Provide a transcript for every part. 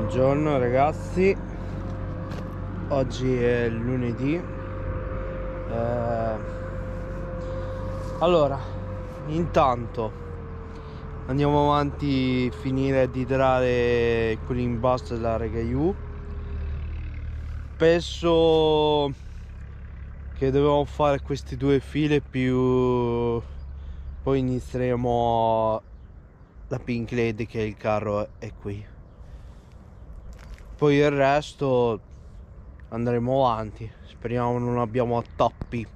Buongiorno ragazzi, oggi è lunedì. Allora, intanto andiamo avanti, finire di idrare quell'imbasto della Regaiu. Penso che dobbiamo fare queste due file più poi inizieremo la Pink Lady, che il carro è qui. Poi il resto andremo avanti, speriamo non abbiamo attappi.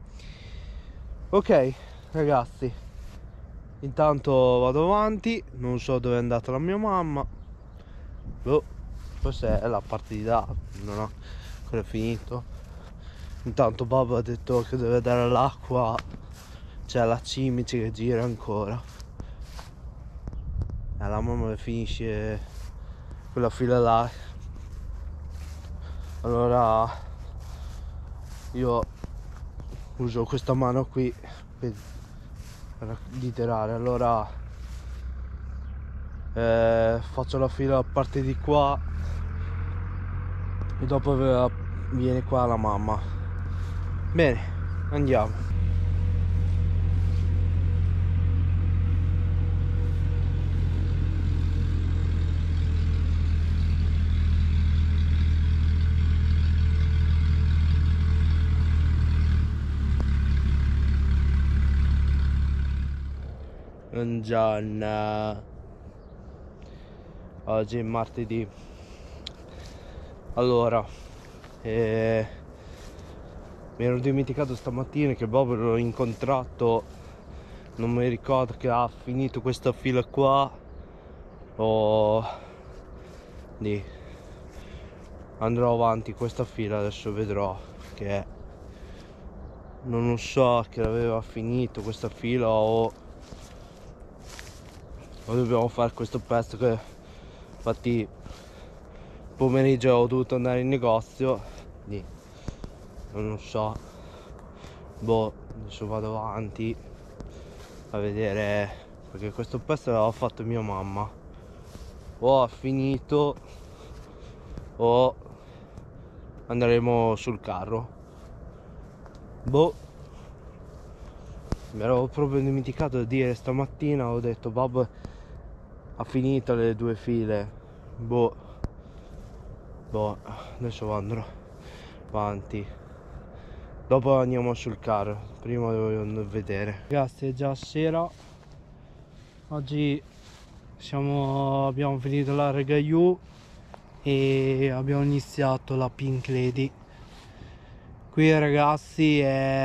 Ok ragazzi, intanto vado avanti, non so dove è andata la mia mamma. Forse è la parte di là, non ho ancora finito. Intanto Bob ha detto che deve dare l'acqua, c'è la cimice che gira ancora. La mamma finisce quella fila là. Allora io uso questa mano qui per iterare. Allora faccio la fila a parte di qua e dopo viene qua la mamma. Bene, andiamo. Buongiorno, oggi è martedì. Allora mi ero dimenticato stamattina che Bob l'ho incontrato, non mi ricordo che ha finito questa fila qua o lì. Andrò avanti questa fila, adesso vedrò che non so che aveva finito questa fila o dobbiamo fare questo pezzo che infatti pomeriggio ho dovuto andare in negozio lì. Non so, adesso vado avanti a vedere, perché questo pezzo l'aveva fatto mia mamma, o ha finito o andremo sul carro. Mi ero proprio dimenticato di dire stamattina, ho detto Bob ha finito le due file. Adesso andrò avanti, dopo andiamo sul carro, prima devo vedere. Ragazzi, è già sera, oggi abbiamo finito la Regaiu e abbiamo iniziato la Pink Lady. Qui ragazzi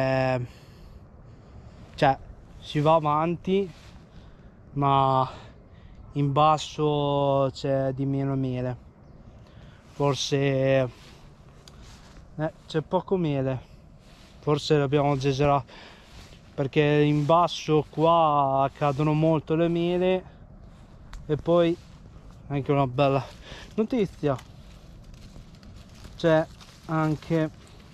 cioè si va avanti, ma in basso c'è di meno mele, forse c'è poco mele, forse l'abbiamo esagerato, perché in basso qua cadono molto le mele. E poi anche una bella notizia, c'è anche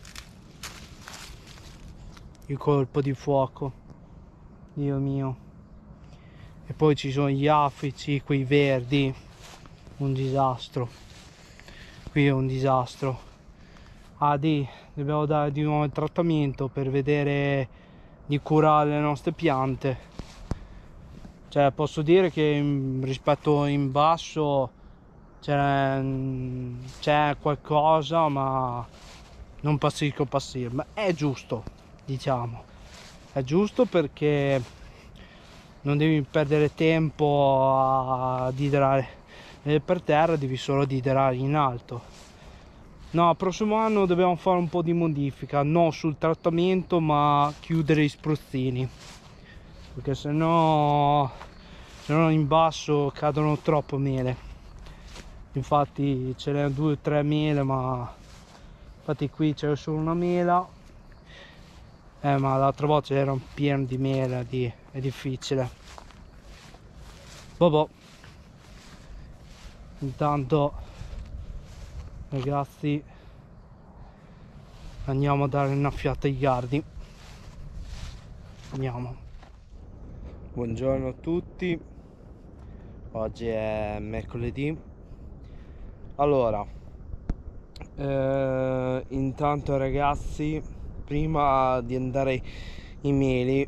il colpo di fuoco, Dio mio. E poi ci sono gli affici, quei verdi, un disastro. Qui è un disastro. Dobbiamo dare di nuovo il trattamento per vedere di curare le nostre piante. Cioè posso dire che rispetto in basso c'è qualcosa, ma non pazzesco, ma è giusto, diciamo. È giusto perché non devi perdere tempo a idrare per terra, devi solo idrare in alto. No, il prossimo anno dobbiamo fare un po' di modifica, non sul trattamento ma chiudere i spruzzini, perché sennò in basso cadono troppo mele. Infatti ce n'è 2 o 3 mele, ma infatti qui c'è solo una mela, ma l'altra volta era pieno di mele, è difficile. Intanto ragazzi andiamo a dare un'occhiata ai gardi, andiamo. Buongiorno a tutti, oggi è mercoledì. Allora, intanto ragazzi, prima di andare in Meli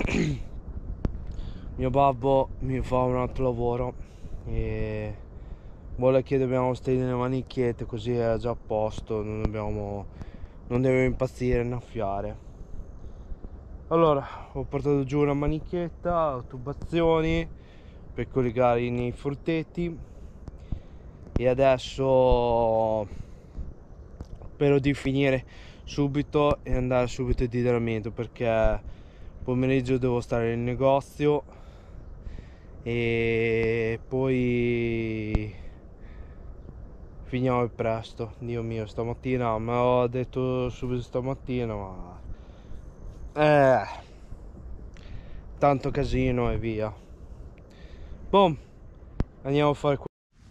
mio babbo mi fa un altro lavoro e vuole che dobbiamo stare nelle manicchiette, così è già a posto, non deve impazzire e innaffiare. Allora, ho portato giù una manichetta, tubazioni per collegare i fortetti e adesso spero di finire subito e andare subito di allenamento, perché pomeriggio devo stare in negozio e poi finiamo presto. Dio mio, stamattina me l'ho detto subito stamattina, ma tanto casino e via. Boom, andiamo a fare.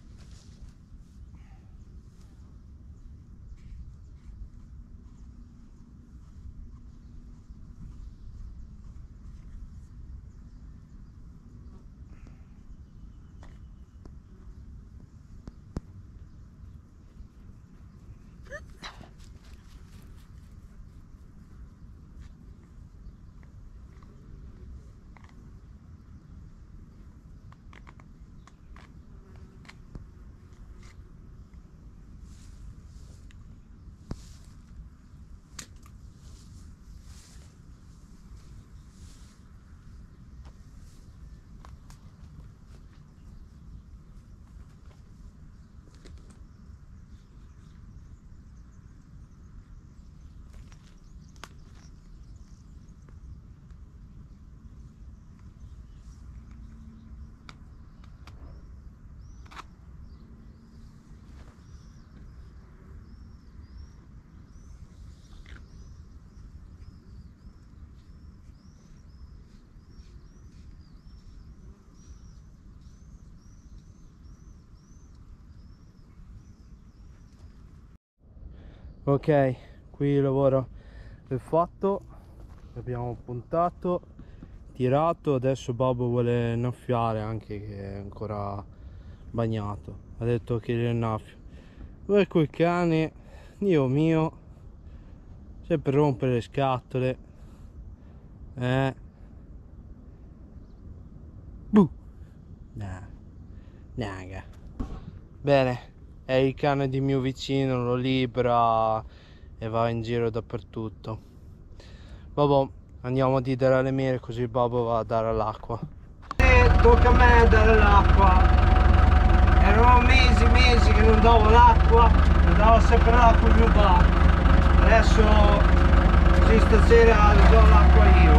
Ok, qui il lavoro è fatto, abbiamo puntato, tirato, adesso Babbo vuole innaffiare, anche che è ancora bagnato, ha detto che gli innaffio. Voi quel cane, Dio mio, sempre rompere le scatole, buh, naga. Bene, è il cane di mio vicino, lo libera e va in giro dappertutto. Vabbè, andiamo a dare le mele così Babbo va a dare l'acqua. E tocca a me dare l'acqua. Erano mesi che non davo l'acqua, non davo sempre l'acqua al mio bar. Adesso, sì, stasera le do l'acqua io.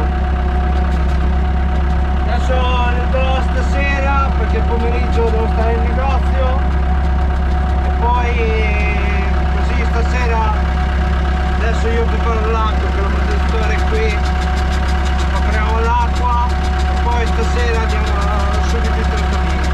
Adesso le do stasera perché il pomeriggio devo stare in negozio. Poi così stasera adesso io preparo l'acqua per il manutenitore qui, prepariamo l'acqua e poi stasera andiamo subito in trattamento.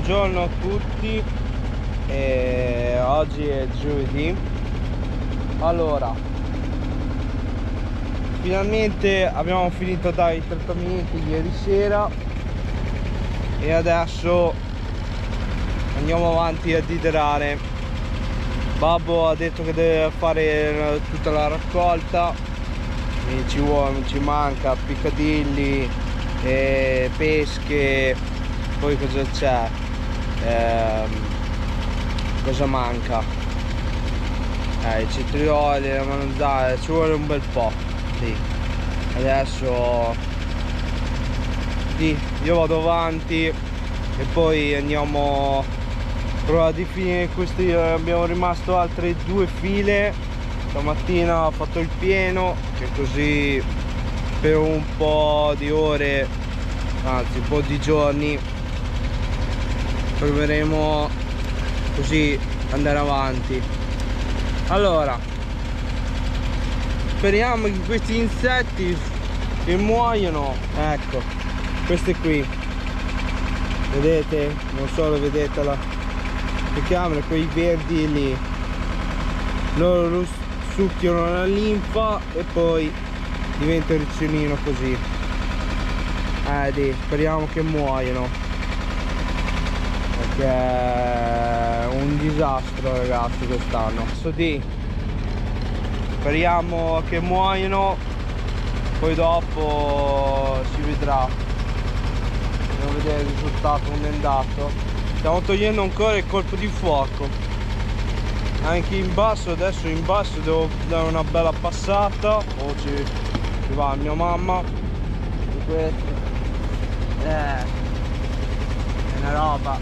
Buongiorno a tutti, oggi è giovedì. Allora, finalmente abbiamo finito dai trattamenti ieri sera e adesso andiamo avanti a diderare. Babbo ha detto che deve fare tutta la raccolta e ci manca piccadilli, pesche, poi cosa c'è? Cosa manca? I cetrioli, le melanzane, ci vuole un bel po'. Sì. Adesso sì, io vado avanti e poi andiamo a provare di finire questi. Abbiamo rimasto altre 2 file. Stamattina ho fatto il pieno, che così per un po' di ore, anzi un po' di giorni, proveremo così andare avanti. Allora, speriamo che questi insetti che muoiono, ecco, queste qui, vedete, non so, lo vedete la camera, quei verdi lì, loro succhiano la linfa e poi diventa il ricciolino così. Speriamo che muoiono, perché è un disastro ragazzi quest'anno. Speriamo che muoiono, poi dopo si vedrà, andiamo a vedere il risultato come è andato. Stiamo togliendo ancora il colpo di fuoco anche in basso. Adesso in basso devo dare una bella passata, o ci va mia mamma. E questo è una roba,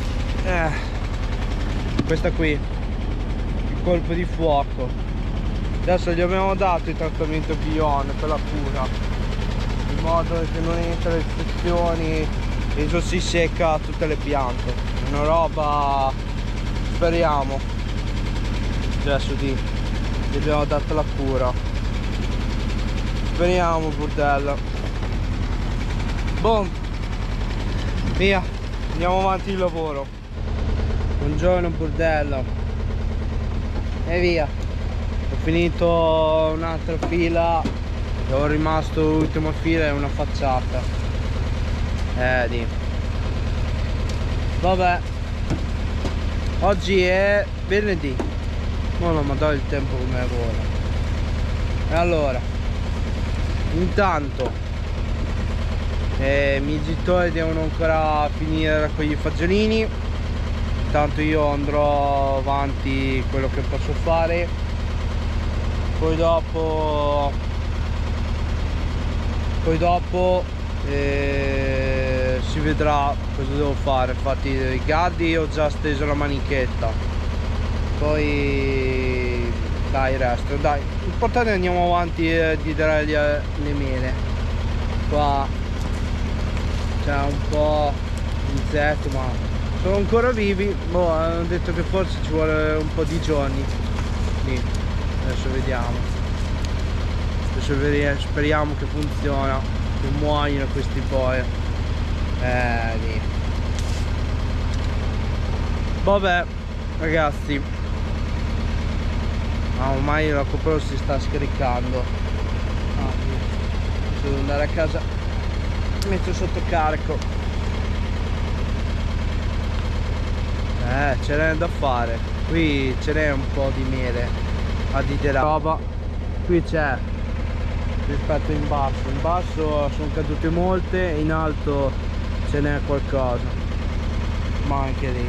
questa qui, il colpo di fuoco. Adesso gli abbiamo dato il trattamento Bion per la cura, in modo che non entra le infezioni e non si secca tutte le piante. È una roba, speriamo. Adesso gli abbiamo dato la cura, speriamo, burdella. Boom, via, andiamo avanti il lavoro. Buongiorno bordello, e via. Ho finito un'altra fila e ho rimasto l'ultima fila e una facciata. Vabbè, oggi è venerdì. No, ma do il tempo come vuole. E allora, intanto i miei genitori devono ancora finire a raccogliere i fagiolini. Intanto io andrò avanti quello che posso fare, poi dopo si vedrà cosa devo fare. Infatti i gaddi ho già steso la manichetta, poi dai, il resto dai, l'importante è andiamo avanti di dare le mele. Qua c'è un po' di insetto, ma sono ancora vivi. Boh, hanno detto che forse ci vuole un po' di giorni. Sì, adesso vediamo. Adesso speriamo che funziona, che muoiono questi poi. Lì. Vabbè ragazzi, ormai la copro si sta scaricando. Devo andare a casa, metto sotto carico. Ce n'è da fare. Qui ce n'è un po' di miele a diderare. Roba qui c'è rispetto in basso. In basso sono cadute molte e in alto ce n'è qualcosa, ma anche lì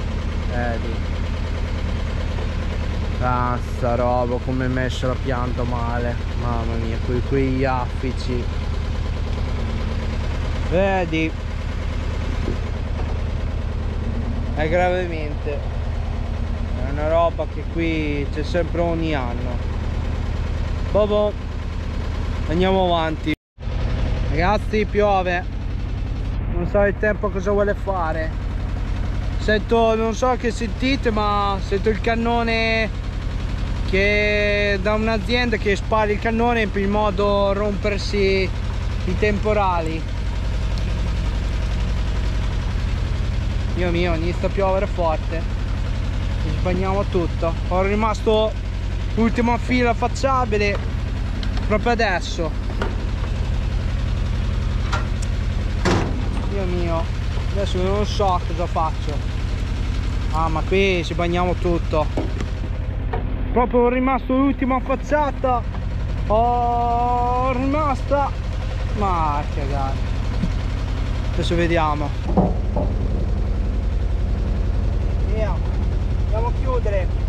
sta roba, come è messa la pianta male, mamma mia, quei affici, vedi, è gravemente, è una roba che qui c'è sempre ogni anno. Bobo, andiamo avanti ragazzi. Piove, non so il tempo cosa vuole fare. Sento, non so che sentite, ma sento il cannone che da un'azienda che spara il cannone in modo da rompersi i temporali. Dio mio, inizia a piovere forte, ci bagniamo tutto. Ho rimasto l'ultima fila affacciabile proprio adesso. Dio mio, adesso non so cosa faccio. Ah, ma qui ci bagniamo tutto. Proprio ho rimasto l'ultima affacciata. Oh, rimasta. Ma che cagata. Adesso vediamo. Via, andiamo a chiudere.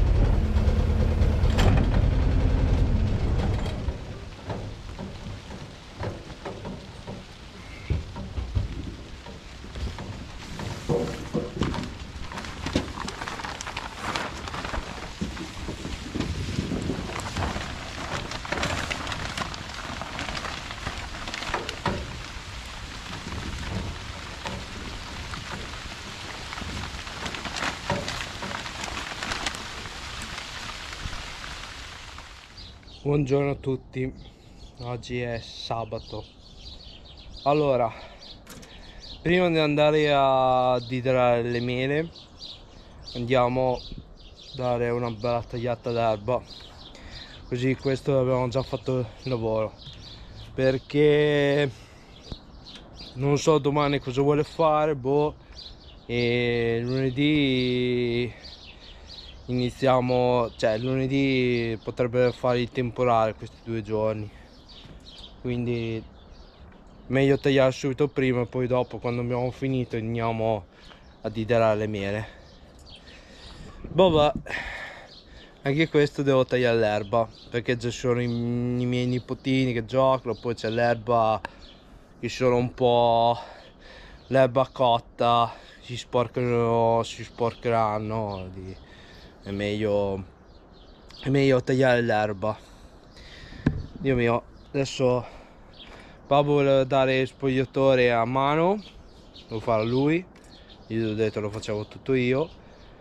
Buongiorno a tutti, oggi è sabato. Allora, prima di andare a diderare le mele andiamo a dare una bella tagliata d'erba, così questo abbiamo già fatto il lavoro, perché non so domani cosa vuole fare, boh, e lunedì iniziamo, cioè lunedì potrebbe fare il temporale questi 2 giorni, quindi meglio tagliare subito prima e poi dopo, quando abbiamo finito, andiamo a diderare le mele. Vabbè, anche questo devo tagliare l'erba, perché ci sono i miei nipotini che giocano, poi c'è l'erba che sono un po' l'erba cotta, si sporcheranno, è meglio tagliare l'erba. Dio mio, adesso Babbo voleva dare il spogliatore a mano, lo farà lui, gli ho detto lo facevo tutto io,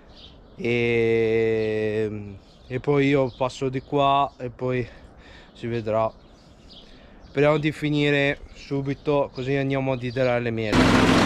e poi io passo di qua e poi si vedrà. Speriamo di finire subito, così andiamo a diderare le mele.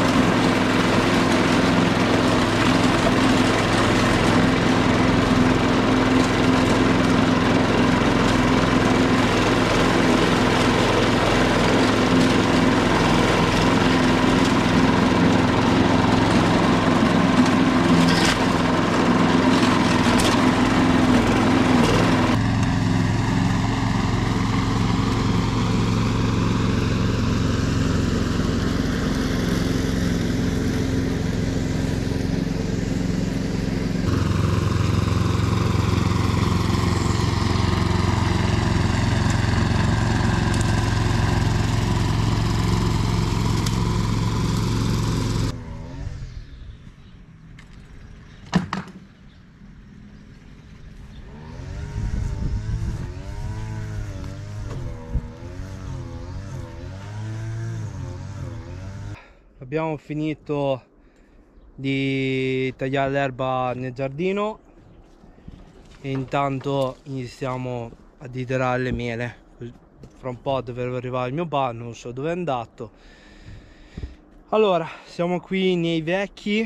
Abbiamo finito di tagliare l'erba nel giardino e intanto iniziamo a diderare le mele. Fra un po' dovrebbe arrivare il mio bar, non so dove è andato. Allora, siamo qui nei vecchi,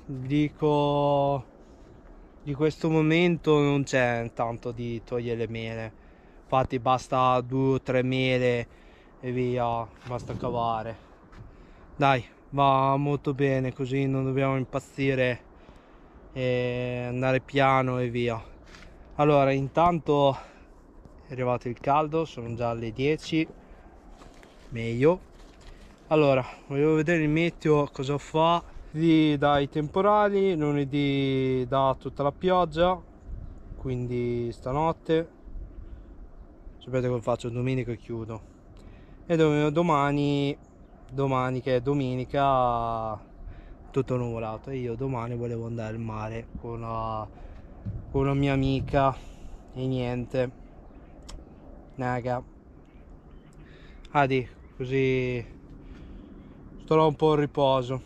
dico, di questo momento non c'è tanto di togliere le mele, infatti basta 2 o 3 mele e via, basta cavare. Dai, va molto bene, così non dobbiamo impazzire e andare piano e via. Allora, intanto è arrivato il caldo, sono già le 10, meglio. Allora, volevo vedere il meteo cosa fa. Lì dai temporali, lunedì dà tutta la pioggia, quindi stanotte. Sapete cosa faccio? Domenica chiudo. E domani che è domenica, tutto nuvolato. E io domani volevo andare al mare con una mia amica e niente, naga. Così starò un po' a riposo.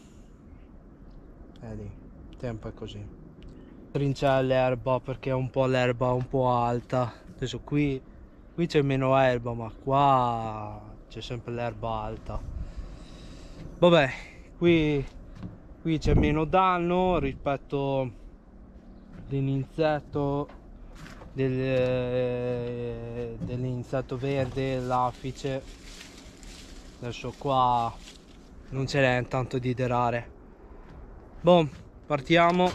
Il tempo è così. Trinciare l'erba perché è un po' l'erba un po' alta. Adesso qui c'è meno erba, ma qua c'è sempre l'erba alta. Vabbè, qui qui c'è meno danno rispetto dell'insetto dell'insetto verde, l'afice. Adesso qua non ce n'è tanto di derare. Boh, partiamo.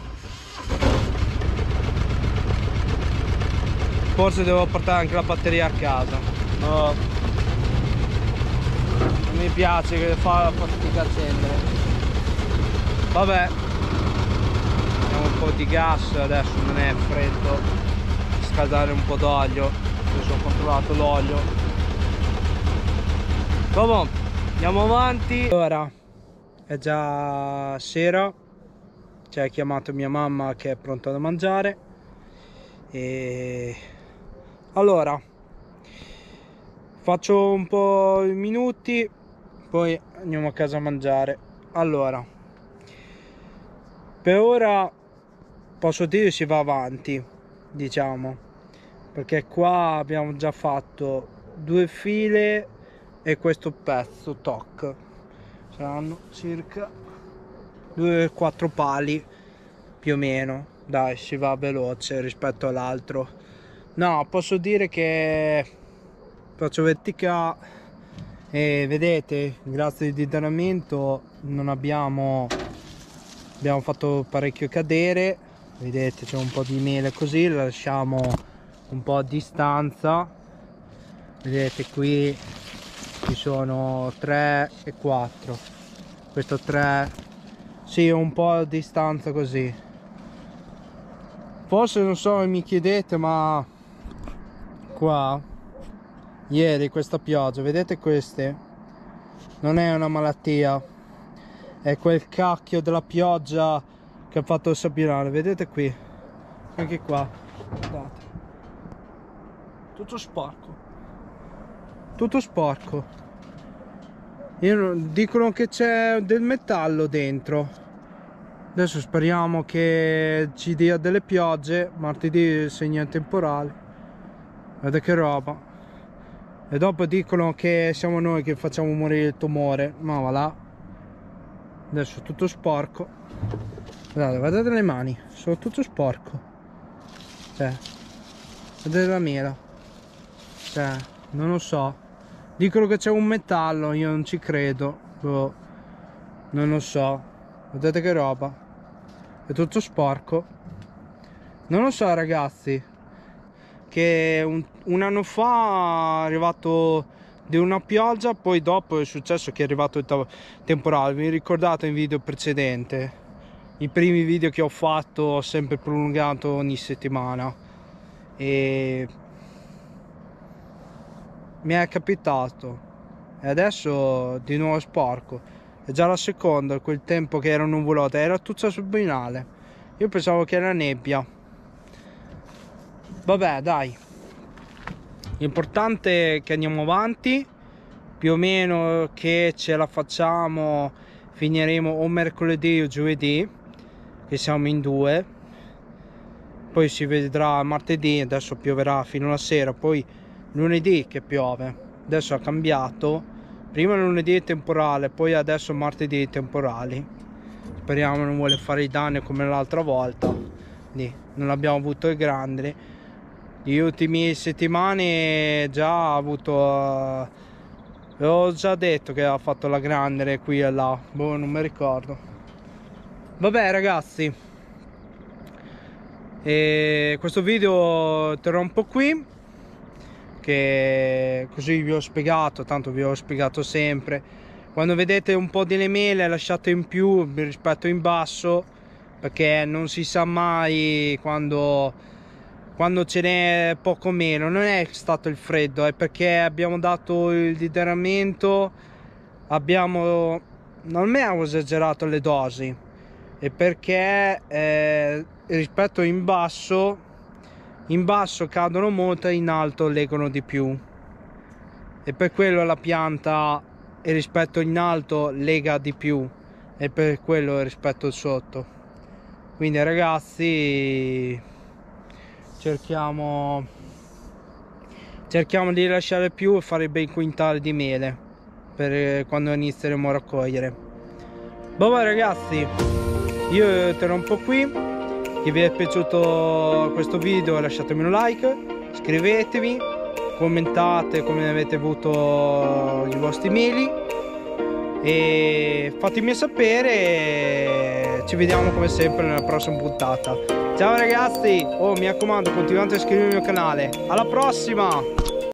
Forse devo portare anche la batteria a casa. No, non mi piace che fa fatica a accendere. Vabbè, mettiamo un po' di gas adesso, non è freddo. Scaldare un po' d'olio. Adesso ho controllato l'olio. Vabbè, andiamo avanti. Ora è già sera, cioè, ha chiamato mia mamma che è pronta da mangiare. E allora faccio un po' di minuti, poi andiamo a casa a mangiare. Allora, per ora posso dire si va avanti, diciamo, perché qua abbiamo già fatto 2 file e questo pezzo toc saranno circa 2-4 pali più o meno. Dai, si va veloce rispetto all'altro. No, posso dire che faccio verticale e vedete, grazie al ditanamento non abbiamo fatto parecchio cadere. Vedete, c'è un po' di mele così, la lasciamo un po' a distanza. Vedete, qui ci sono 3 e 4, questo 3, sì, un po' a distanza così. Forse non so, mi chiedete, ma qua ieri questa pioggia, vedete queste? Non è una malattia, è quel cacchio della pioggia che ha fatto sabinare. Vedete qui, anche qua, guardate, tutto sporco, tutto sporco. Dicono che c'è del metallo dentro. Adesso speriamo che ci dia delle piogge. Martedì segna temporale. Guarda che roba. E dopo dicono che siamo noi che facciamo morire il tumore. Ma va là. Adesso è tutto sporco. Guardate le mani, sono tutto sporco. Cioè, vedete la mela. Cioè, non lo so. Dicono che c'è un metallo, io non ci credo. Boh, non lo so. Vedete che roba. È tutto sporco. Non lo so, ragazzi, che un anno fa è arrivato di una pioggia, poi dopo è successo che è arrivato il temporale. Vi ricordate il video precedente? I primi video che ho fatto ho sempre prolungato ogni settimana e mi è capitato e adesso di nuovo sporco. È già la seconda, quel tempo che era nuvolata, era tutta subinale. Io pensavo che era nebbia. Vabbè, dai, l'importante è che andiamo avanti, più o meno che ce la facciamo, finiremo o mercoledì o giovedì, che siamo in 2, poi si vedrà martedì. Adesso pioverà fino alla sera, poi lunedì che piove. Adesso ha cambiato, prima lunedì è temporale, poi adesso martedì è temporali. Speriamo non vuole fare i danni come l'altra volta. Non abbiamo avuto i grandi. Gli ultimi settimane già ha avuto, ho già detto che ha fatto la grande qui e là, boh, non mi ricordo. Vabbè, ragazzi, e questo video interrompo qui, che così vi ho spiegato, tanto vi ho spiegato sempre. Quando vedete un po' delle mele lasciate in più rispetto in basso, perché non si sa mai quando ce n'è poco meno. Non è stato il freddo, è perché abbiamo dato il dideramento, non abbiamo esagerato le dosi, è perché rispetto in basso cadono molto e in alto leggono di più, e per quello la pianta rispetto in alto lega di più, e per quello rispetto al sotto. Quindi, ragazzi, cerchiamo di lasciare più e fare bei quintali di mele per quando inizieremo a raccogliere. Vabbè ragazzi, io interrompo qui. Se vi è piaciuto questo video lasciatemi un like, iscrivetevi, commentate come avete avuto i vostri meli e fatemi sapere. Ci vediamo come sempre nella prossima puntata. Ciao ragazzi, oh mi raccomando, continuate a iscrivervi al mio canale. Alla prossima!